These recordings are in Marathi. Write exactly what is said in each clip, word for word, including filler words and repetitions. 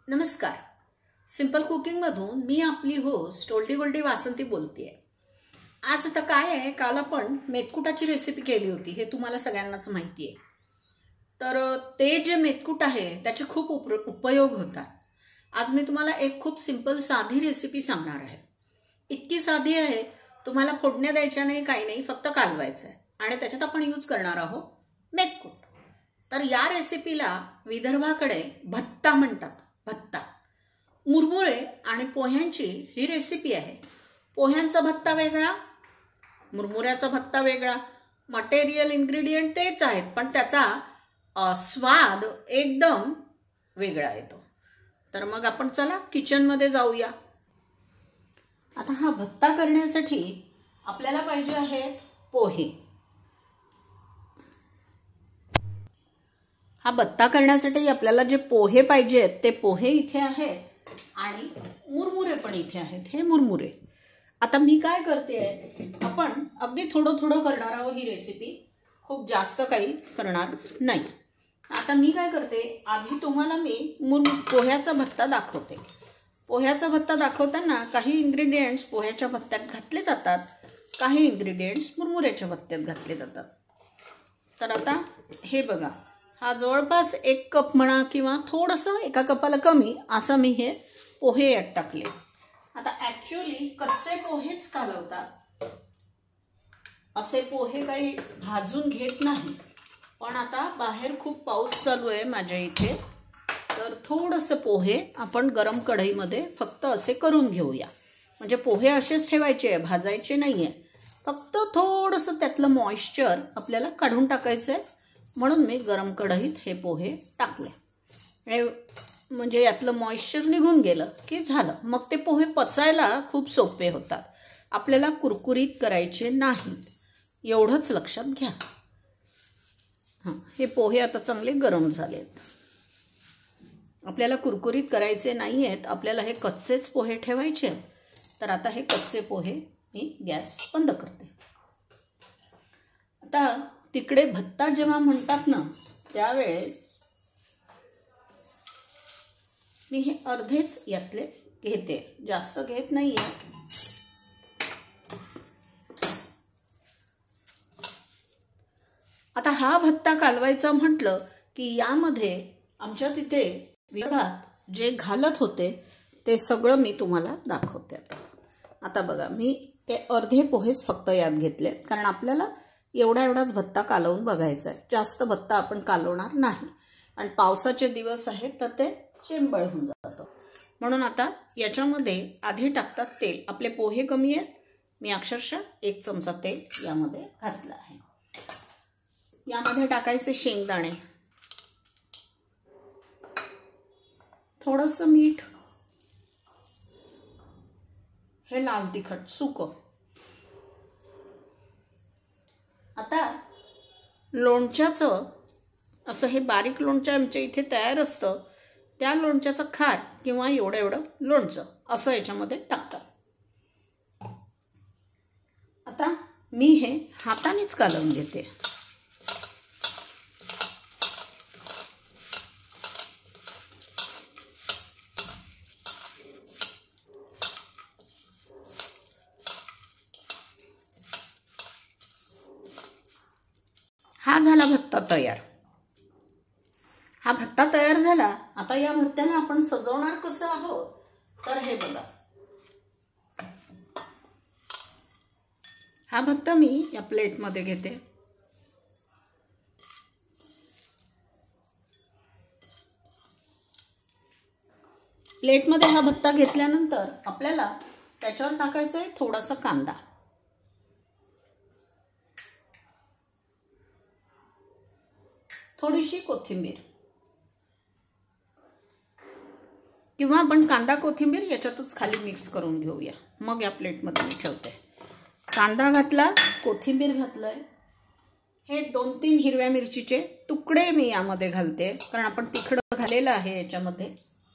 नमस्कार. सिंपल कुकिंग मधून मी आपली होस्ट टोल्डी गोल्डी वासंती बोलतेय. आज आता काय आहे, काल आपण मेथकुटाची रेसिपी केली होती, हे तुम्हाला सगळ्यांनाच माहिती आहे. तर ते जे मेथकूट आहे त्याचे खूप उपयोग होतात. आज मी तुम्हाला एक खूप सिंपल साधी रेसिपी सांगणार आहे. इतकी साधी आहे, तुम्हाला फोडण्या द्यायच्या नाही, काही नाही, फक्त कालवायचं आहे आणि त्याच्यात आपण यूज करणार आहोत मेथकूट. तर या रेसिपीला विदर्भाकडे भत्ता म्हणतात. भत्ता, मुरमुरे आणि पोह्यांची ही रेसिपी आहे. पोह्यांचा भत्ता वेगळा, मुरमुऱ्याचा भत्ता वेगळा. मटेरियल इन्ग्रेडियंट तेच आहेत, पण त्याचा स्वाद एकदम वेगळा येतो. तर मग आपण चला किचनमध्ये जाऊया. आता हा भत्ता करण्यासाठी आपल्याला पाहिजे आहेत पोहे. हा भत्ता करण्यासाठी आपल्याला जे पोहे पाहिजेत ते पोहे इथे आहेत आणि मुरमुरे पण इथे आहेत. हे मुरमुरे. आता मी काय करते, आपण अगदी थोडं थोडं करणार आहोत ही रेसिपी, खूप जास्त काही करणार नाही. आता मी काय करते, आधी तुम्हाला मी मुर पोह्याचा भत्ता दाखवते. पोह्याचा भत्ता दाखवताना काही इन्ग्रेडियंट्स पोह्याच्या भत्त्यात घातले जातात, काही इन्ग्रेडियंट्स मुरमुऱ्याच्या भत्त्यात घातले जातात. तर आता हे बघा, हा जवळपास एक कप म्हणा किंवा थोडंसं एका कपाला कमी असं मी हे पोहे यात टाकले. आता ॲक्च्युअली कच्चे पोहेच कालवतात, असे पोहे काही भाजून घेत नाही. पण आता बाहेर खूप पाऊस चालू आहे माझ्या इथे, तर थोडंसं पोहे आपण गरम कढईमध्ये फक्त असे करून घेऊया. म्हणजे पोहे असेच ठेवायचे, भाजायचे नाही आहे, फक्त थोडंसं त्यातलं मॉइश्चर आपल्याला काढून टाकायचं आहे. म्हणून मी गरम कढईत हे पोहे टाकले. म्हणजे यातलं मॉइश्चर निघून गेलं की झालं. मग ते पोहे पचायला खूप सोपे होतात. आपल्याला कुरकुरीत करायचे नाहीत, एवढंच लक्षात घ्या. हां, हे पोहे आता चांगले गरम झालेत. आपल्याला कुरकुरीत करायचे नाही आहेत, आपल्याला हे कच्चेच पोहे ठेवायचे. तर आता हे कच्चे पोहे मी गॅस बंद करते. आता तिकडे भत्ता जेव्हा म्हणतात ना, त्यावेळेस मी हे अर्धेच यातले घेते, जास्त घेत नाही आहे. आता हा भत्ता कालवायचा म्हटलं की यामध्ये आमच्या तिथे विदर्भात जे घालत होते ते सगळं मी तुम्हाला दाखवते. आता आता बघा, मी ते अर्धे पोहेच फक्त यात घेतले, कारण आपल्याला एवढा एवढाच भत्ता कालवून बघायचा आहे. जास्त भत्ता आपण कालवणार नाही, आणि पावसाचे दिवस आहेत तर ते चेंबळ होऊन जातं. म्हणून आता याच्यामध्ये आधी टाकतात तेल. आपले पोहे कमी आहेत, मी अक्षरशः एक चमचा तेल यामध्ये घातलं आहे. यामध्ये टाकायचे शेंगदाणे, थोडंसं मीठ, हे लाल तिखट सुकं. आता लोणच्याचं असं हे बारीक लोणचं आमच्या इथे तयार असतं, त्या लोणच्याचं खार किंवा एवढं एवढं लोणचं असं याच्यामध्ये टाकतात. आता मी हे हातानेच कालवून घेते. हा झाला भत्ता तयार. हा भत्ता तयार झाला. आता या भत्त्याला आपण सजवणार कसं आहोत, तर हे बघा, हा भत्ता मी या प्लेटमध्ये घेते. प्लेटमध्ये हा भत्ता घेतल्यानंतर आपल्याला त्याच्यावर टाकायचा आहे थोडासा कांदा, थोडीशी कोथिंबीर, किंवा आपण कांदा कोथिंबीर याच्यातच खाली मिक्स करून घेऊया. मग या प्लेटमध्ये मी ठेवते. कांदा घातला, कोथिंबीर घातलंय, हे दोन तीन हिरव्या मिरचीचे तुकडे मी यामध्ये घालते, कारण आपण तिखट घालेलं आहे याच्यामध्ये.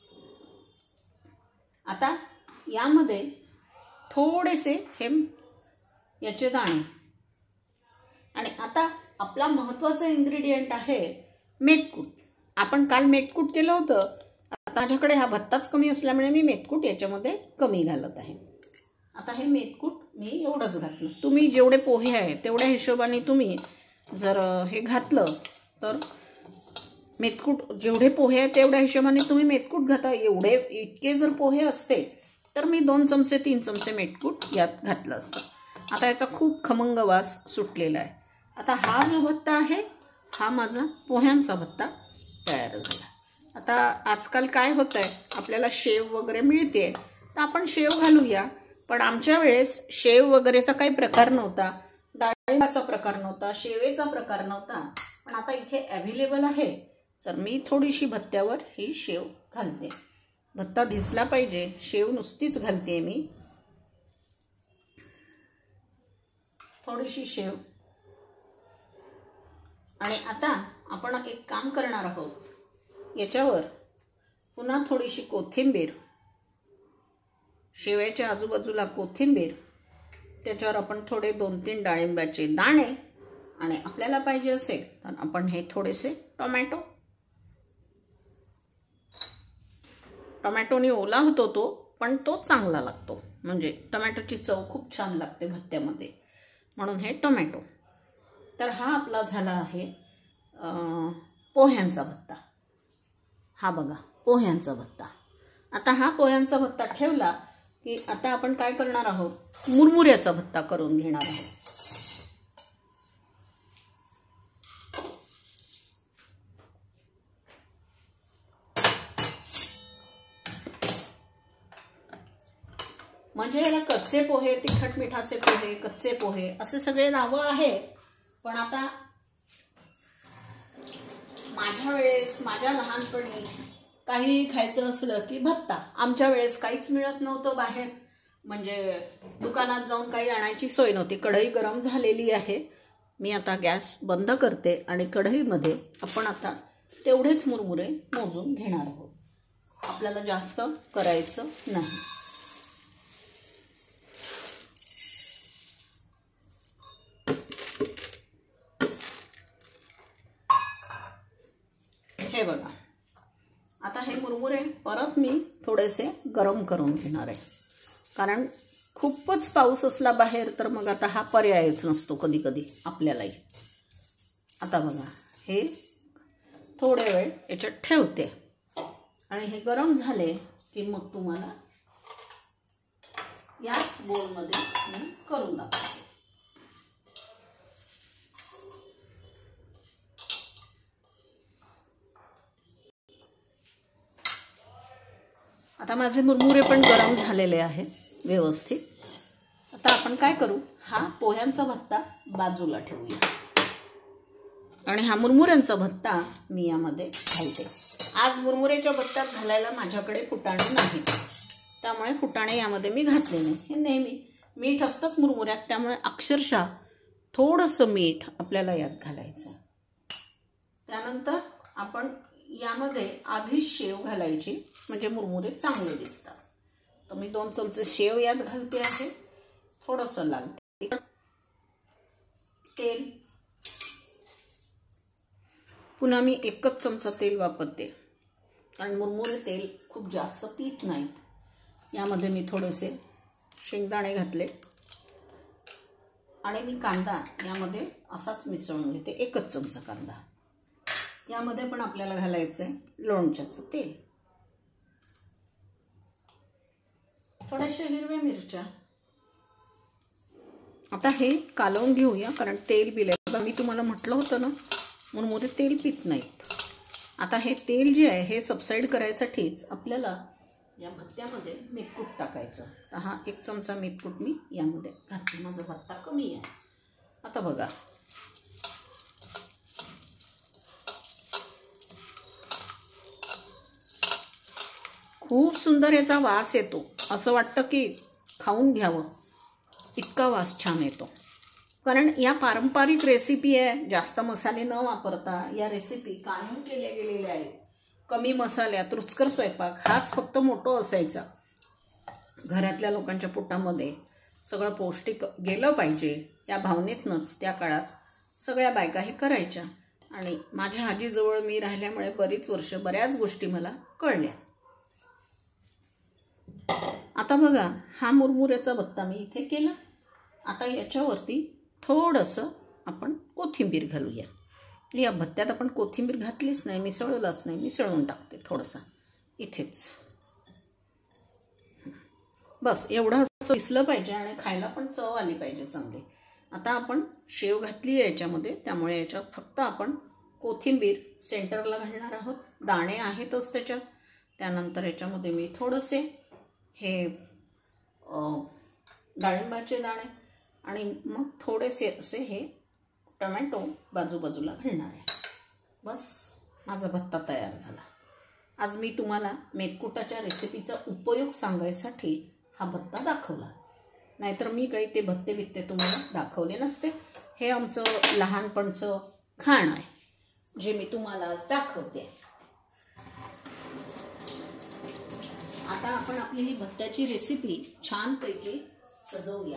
आता यामध्ये थोडेसे हे याचे दाणे, आणि आता आपला महत्त्वाचा इन्ग्रेडियंट आहे मेथकूट. आपण काल मेथकूट केलं होतं, आता माझ्याकडे हा भत्ताच कमी असल्यामुळे मी मेथकूट याच्यामध्ये कमी घालत आहे. आता हे मेथकूट मी एवढंच घातलं. तुम्ही जेवढे पोहे आहे तेवढ्या हिशोबाने तुम्ही जर हे घातलं तर मेथकूट जेवढे पोहे आहे तेवढ्या हिशोबाने तुम्ही मेथकूट घाता. एवढे इतके जर पोहे असते तर मी दोन चमचे तीन चमचे मेथकूट यात घातलं असतं. आता याचा खूप खमंग वास सुटलेला आहे. आता हा जो भत्ता आहे हा माझा पोह्यांचा भत्ता तयार झाला. आता आजकाल काय होतं आहे, आपल्याला शेव वगैरे मिळते तर आपण शेव घालूया. पण आमच्या वेळेस शेव वगैरेचा काही प्रकार नव्हता, डाळिंबाचा प्रकार नव्हता, शेवेचा प्रकार नव्हता. पण आता इथे अव्हेलेबल आहे तर मी थोडीशी भत्त्यावर ही शेव घालते. भत्ता दिसला पाहिजे, शेव नुसतीच घालते मी. थोडीशी शेव. आणि आता आपण एक काम करणार आहोत, याच्यावर पुन्हा थोडीशी कोथिंबीर, शेवयाच्या आजूबाजूला कोथिंबीर, त्याच्यावर आपण थोडे दोन तीन डाळिंबाचे दाणे आणि आपल्याला पाहिजे असेल तर आपण हे थोडेसे टोमॅटो. टोमॅटोने ओला होतो तो, पण तो चांगला लागतो. म्हणजे टोमॅटोची चव खूप छान लागते भत्त्यामध्ये, म्हणून हे टोमॅटो. तर हा आपला झाला आहे पोह्यांचा भत्ता. हा बघा पोह्यांचा भत्ता. आता हा पोह्यांचा भत्ता ठेवला की आता आपण काय करणार आहोत, मुरमुऱ्याचा भत्ता करून घेणार आहोत. म्हणजे याला कच्चे पोहे, तिखट मिठाचे पोहे, कच्चे पोहे असे सगळे नावं आहे. पण आता माझ्या वेळेस, माझ्या लहानपणी काही खायचं असलं की भत्ता. आमच्या वेळेस काहीच मिळत नव्हतं बाहेर, म्हणजे दुकानात जाऊन काही आणायची सोय नव्हती. कढई गरम झालेली आहे. मी आता गॅस बंद करते आणि कढईमध्ये आपण आता तेवढेच मुरमुरे मोजून घेणार आहोत. आपल्याला जास्त करायचं नाही. हे बघा, आता हे मुरमुरे परत मी थोडेसे गरम करून घेणार आहे. कारण खूपच पाऊस असला बाहेर तर मग आता हा पर्यायच नसतो कधी कधी आपल्यालाही. आता बघा हे थोडे वेळ याच्यात ठेवते आणि हे गरम झाले की मग तुम्हाला याच बोलमध्ये मी करून दाखवते. आता माझे मुरमुरे पण गरम झालेले आहेत व्यवस्थित. आता आपण काय करू, हा पोह्यांचा भत्ता बाजूला ठेवूया आणि हा मुरमुऱ्यांचा भत्ता मी यामध्ये घालते. आज मुरमुऱ्याच्या भत्त्यात घालायला माझ्याकडे फुटाणे नाही, त्यामुळे फुटाणे यामध्ये मी घातले नाही. हे नेहमी मीठ असतंच मुरमुऱ्यात, त्यामुळे अक्षरशः थोडंसं मीठ आपल्याला यात घालायचं. त्यानंतर आपण यामध्ये आधीच शेव घालायची, म्हणजे मुरमुरे चांगले दिसतात. तर मी दोन चमचे शेव यात घालते आहे. थोडंसं लाल तिखट, तेल. पुन्हा मी एकच चमचा तेल वापरते कारण मुरमुरे तेल खूप जास्त पीत नाहीत. यामध्ये मी थोडेसे शेंगदाणे घातले आणि मी कांदा यामध्ये असाच मिसळून घेते. एकच चमचा कांदा. यामध्ये पण आपल्याला घालायचं आहे लोणच्याचं तेल. थोड्याशा हिरव्या मिरच्या. आता हे कालवून घेऊया कारण तेल बिले. मी तुम्हाला म्हटलं होतं ना मुरमुरे तेल पित नाहीत. आता हे तेल जे आहे हे सबसाईड करायसाठीच आपल्याला या भत्त्यामध्ये मेथकूट टाकायचं. तर हा एक चमचा मेथकूट मी यामध्ये घातला. माझा भत्ता कमी आहे. आता बघा खूप सुंदर याचा वास येतो. असं वाटतं की खाऊन घ्यावं, इतका वास छान येतो. कारण या पारंपरिक रेसिपी आहे, जास्त मसाले न वापरता या रेसिपी कायम केल्या गेलेल्या आहेत. कमी मसाल्यात रुचकर स्वयंपाक हाच फक्त मोठो असायचा. घरातल्या लोकांच्या पोटामध्ये सगळं पौष्टिक गेलं पाहिजे या भावनेतनंच त्या काळात सगळ्या बायका हे करायच्या. आणि माझ्या आजीजवळ मी राहिल्यामुळे बरीच वर्ष बऱ्याच गोष्टी मला कळल्या. आता बघा, हा मुरमुऱ्याचा भत्ता मी इथे केला. आता याच्यावरती थोडंसं आपण कोथिंबीर घालूया. या भत्त्यात आपण कोथिंबीर घातलीच नाही, मिसळलंच नाही, मिसळून टाकते थोडंसं इथेच. बस एवढं असं दिसलं पाहिजे आणि खायला पण चव आली पाहिजे चांगली. आता आपण शेव घातली आहे याच्यामध्ये, त्यामुळे याच्यात फक्त आपण कोथिंबीर सेंटरला घालणार आहोत. दाणे आहेतच त्याच्यात. त्यानंतर याच्यामध्ये मी थोडेसे हे डाळिंबाचे दाणे आणि मग थोडेसे असे हे टोमॅटो बाजूबाजूला घालणार आहे. बस माझा भत्ता तयार झाला. आज मी तुम्हाला मेथकुटाच्या रेसिपीचा उपयोग सांगायसाठी हा भत्ता दाखवला. नाहीतर मी काही ते भत्ते बित्ते तुम्हाला दाखवले नसते. हे आमचं लहानपणचं खाण आहे जे मी तुम्हाला आज दाखवते. आता आपण आपली ही भत्त्याची रेसिपी छानपैकी सजवूया.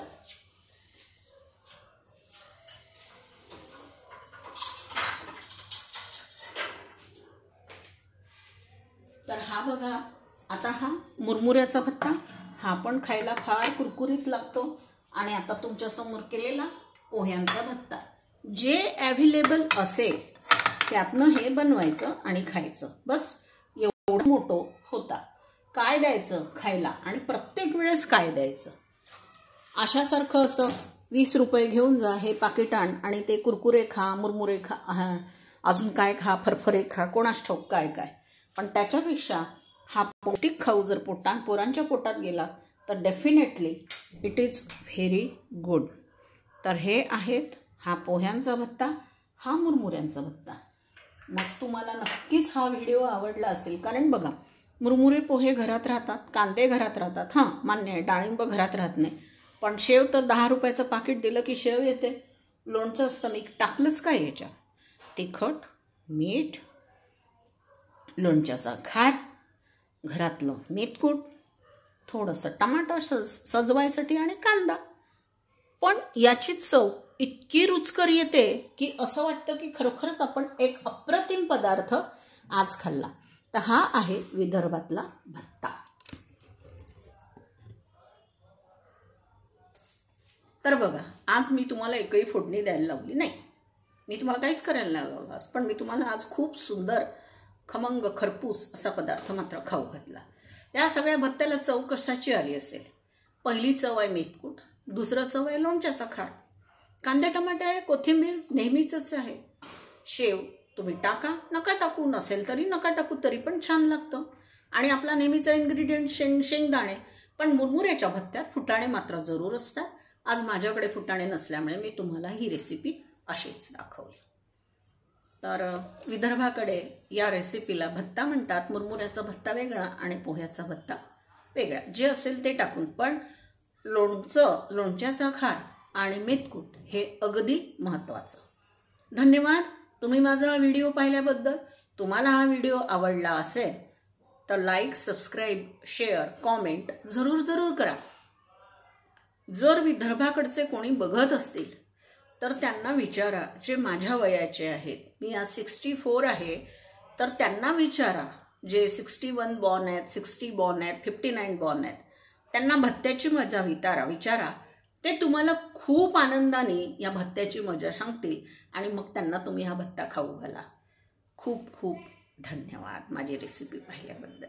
तर हा बघा, आता हा मुरमुऱ्याचा भत्ता, हा पण खायला फार कुरकुरीत लागतो. आणि आता तुमच्या समोर केलेला पोह्यांचा भत्ता, जे अवेलेबल असेल त्यातनं हे बनवायचं आणि खायचं. बस एवढं मोठं होता. काय द्यायचं खायला आणि प्रत्येक वेळेस काय द्यायचं, अशासारखं असं वीस रुपये घेऊन जा, हे पाकिट आण आणि ते कुरकुरे खा, मुरमुरे खा, अजून काय खा, फरफरे खा, कोणास ठाऊक काय काय. पण त्याच्यापेक्षा हा पौष्टिक खाऊ जर पोटात पोरांच्या पोटात गेला तर definitely it is very good. तर हे आहेत हा पोह्यांचा भत्ता, हा मुरमुऱ्यांचा भत्ता. मग तुम्हाला नक्कीच हा व्हिडिओ आवडला असेल. कारण बघा, मुरमुरे पोहे घरात राहतात, कांदे घरात राहतात, हां मान्य आहे, डाळिंब घरात राहत नाही. पण शेव तर दहा रुपयाचं पाकिट दिलं की शेव येते. लोणचं असतं, मी टाकलंच काय याच्यात, तिखट, मीठ, लोणच्याचा खार, घरातलं मेथकूट, थोडंसं टमाटर सज सजवायसाठी आणि कांदा. पण याची चव इतकी रुचकर येते की असं वाटतं की खरोखरच आपण एक अप्रतिम पदार्थ आज खाल्ला. तर हा आहे विदर्भातला भत्ता. तर बघा, आज मी तुम्हाला एकही फोडणी द्यायला लावली नाही, मी तुम्हाला काहीच करायला नाही लावलं. पण मी तुम्हाला आज खूप सुंदर खमंग खरपूस असा पदार्थ मात्र खाऊ घातला. या सगळ्या भत्त्याला चव कशाची आली असेल? पहिली चव आहे मेथकूट, दुसरं चव आहे लोणच्याचा खार, कांदे टमाटे आहे, कोथिंबीर नेहमीच आहे, शेव तुम्ही टाका, नका टाकू, नसेल तरी नका टाकू, तरी पण छान लागतं. आणि आपला नेहमीचा इन्ग्रेडियंट शेंग शेंगदाणे. पण मुरमुऱ्याच्या भत्त्यात फुटाणे मात्र जरूर असतात. आज माझ्याकडे फुटाणे नसल्यामुळे मी तुम्हाला ही रेसिपी अशीच दाखवली. तर विदर्भाकडे या रेसिपीला भत्ता म्हणतात. मुरमुऱ्याचा भत्ता वेगळा आणि पोह्याचा भत्ता वेगळा, जे असेल ते टाकून. पण लोणचं, लोणच्याचा खार आणि मेथकूट हे अगदी महत्त्वाचं. धन्यवाद तुम्ही माझा हा व्हिडिओ पाहिल्याबद्दल. तुम्हाला हा व्हिडिओ आवडला असेल तर लाईक, सबस्क्राईब, शेअर, कॉमेंट जरूर जरूर करा. जर विदर्भाकडचे कोणी बघत असतील तर त्यांना विचारा, जे माझ्या वयाचे आहेत, मी आज सिक्स्टी फोर आहे, तर त्यांना विचारा जे सिक्स्टी वन बॉर्न आहेत, सिक्स्टी बॉर्न आहेत, फिफ्टी नाईन बॉर्न आहेत, त्यांना भत्त्याची मजा विचारा विचारा ते तुम्हाला खूप आनंदाने या भत्त्याची मजा सांगतील आणि मग त्यांना तुम्ही हा भत्ता खाऊ घाला. खूप खूप धन्यवाद माझी रेसिपी पाहिल्याबद्दल.